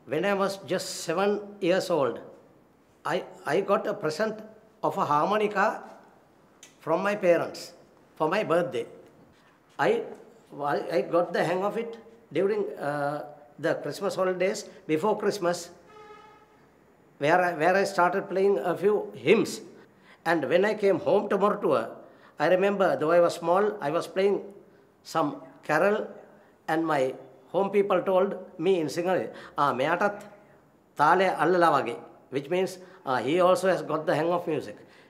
when I was just 7 years old, I got a present of a harmonica from my parents for my birthday. I got the hang of it during the Christmas holidays before Christmas, where I started playing a few hymns. And when I came home to Mortua, I remember, though I was small, I was playing some carol, and my home people told me in Sinhala, meyatat thale allala wage, which means he also has got the hang of music.